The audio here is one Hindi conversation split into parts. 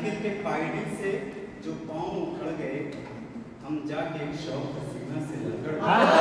साइकिल के पायडी से जो पाँव उखड़ गए, हम जाके एक शौक सीना से लगड़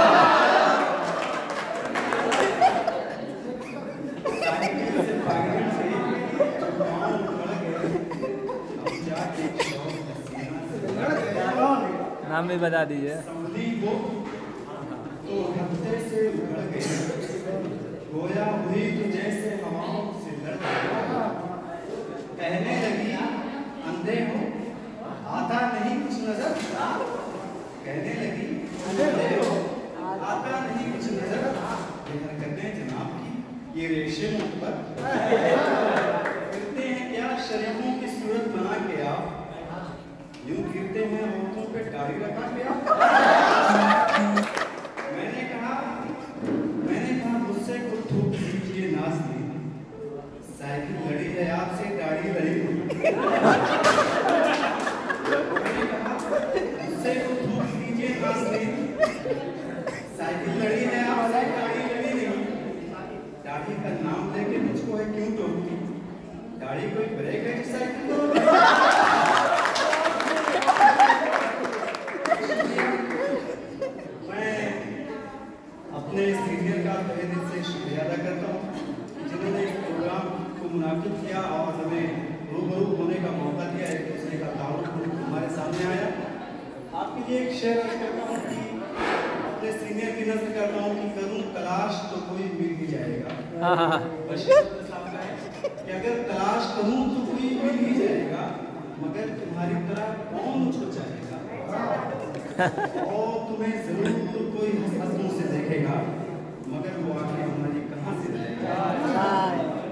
साइकिल से पायडी से जो पाँव उखड़ गए, हम जाके एक शौक सीना से लगड़। नाम भी बता दीजिए। संभली वो तो हफ्ते से उखड़ गई, गोया हुई तो जैसे हवाओं से लड़ गई। कहने लगी अंधे हो, आता नहीं कुछ नजर। कहने लगी अंधे हो, आता नहीं कुछ नजर। ये हरकतें जनाब की, ये रेशम पर गिरते हैं क्या शरीफों की सूरत बना के आप, यूं गिरते हैं होठों पे दाढ़ी रखा के आप। मैंने कहा मुझसे कुछ थूक दीजिए नाज़नीन, साइकिल लड़ी है आपसे, गाड़ी लड़ी। मैंने कहा मुझसे कुछ थूक दीजिए नाज़नीन, साइकिल लड़ी है आपसे, गाड़ी लड़ी नहीं। दाढ़ी का नाम लेके मुझको है क्यों टोकती, दाढ़ी कोई ब्रेक है जो साइकिल को। अपने सीनियर का तहे दिल से शुक्रिया अदा करता हूँ जिन्होंने इस प्रोग्राम को मुनाकिब किया और हमें रूबरू होने का मौका दिया, एक दूसरे का ताल्लुक हमारे सामने आया। आपके लिए एक शेर अर्ज करता हूँ कि अपने सीनियर की नज़र करता हूँ कि करूँ तलाश तो कोई मिल ही जाएगा। बशीर साहब का है कि अगर तलाश करूँ तो कोई मिल ही जाएगा, मगर तुम्हारी तरह कौन मुझको चाहेगा, और तुम्हें जरूर कोई हंसों से देखेगा, मगर वो आगे हमारी कहाँ से जाएगा।